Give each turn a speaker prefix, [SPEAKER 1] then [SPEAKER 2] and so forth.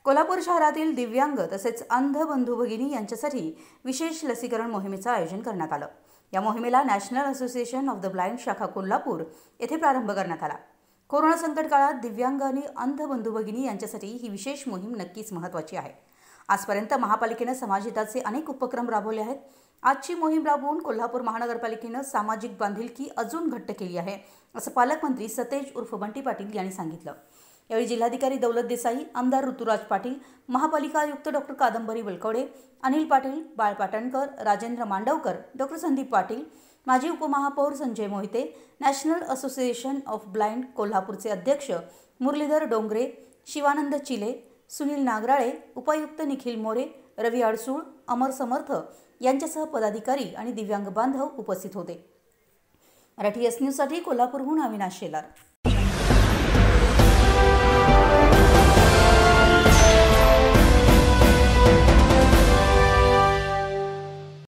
[SPEAKER 1] कोल्हापूर शहरातील दिव्यांग तसेच अंध बंधू भगिनी यांच्यासाठी विशेष लसीकरण मोहिमेचं आयोजन करण्यात आलं। या मोहिमेला national association of the blind शाखा कोल्हापूर येथे प्रारंभ करण्यात आला। कोरोना संकट काळात दिव्यांग आणि अंध बंधू भगिनी यांच्यासाठी ही विशेष मोहीम नक्कीच महत्त्वाची आहे। आजपर्यंत महापालिकेने समाजहिताचे अनेक उपक्रम राबवले आहेत। आजची मोहीम राबवून कोल्हापूर महानगरपालिकेने सामाजिक बांधिलकी अजून घट्ट केली आहे, असं पालकमंत्री सतेज उर्फ बंटी पाटील यांनी सांगितलं। यावेळी जिल्हाधिकारी दौलत देसाई, आमदार ऋतुराज पाटील, महापालिका आयुक्त डॉक्टर कादंबरी बलकवडे, अनिल पाटील, बाळ पाटणकर, राजेंद्र मांडवकर, डॉक्टर संदीप पाटील, माजी उपमहापौर Sanjay Mohite, national association of blind कोल्हापूरचे अध्यक्ष मुरलीधर डोंगरे, शिवानंद चिले, सुनील नागराळे, उपायुक्त निखिल मोरे, रवी अडसूळ, अमर समर्थ यांच्यासह पदाधिकारी आणि दिव्यांग बांधव उपस्थित होते। मराठी एस न्यूजसाठी कोल्हापूरहून अविनाश शेलार।